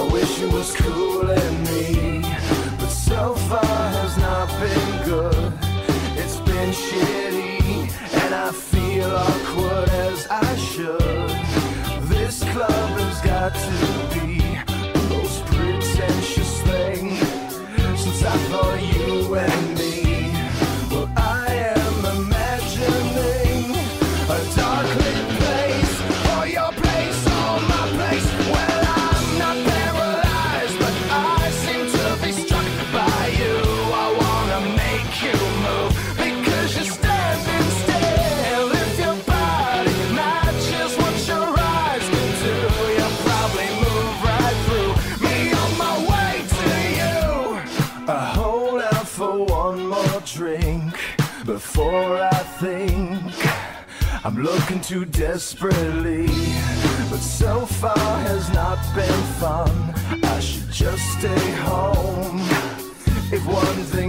wish it was cooling me, but so far has not been good. It's been shitty, and I feel awkward as I should. This club has got to be the most pretentious thing since I thought you and me. Well, I am imagining a darkly place, or your place, or my place. Well, I'm not paralyzed, but I seem to be struck by you. I wanna make you move because you're standing still. If your body matches what your eyes can do, you'll probably move right through me on my way to you. I hold out for one more drink before I think I'm looking too desperately, but so far has not been fun. I should just stay home. If one thing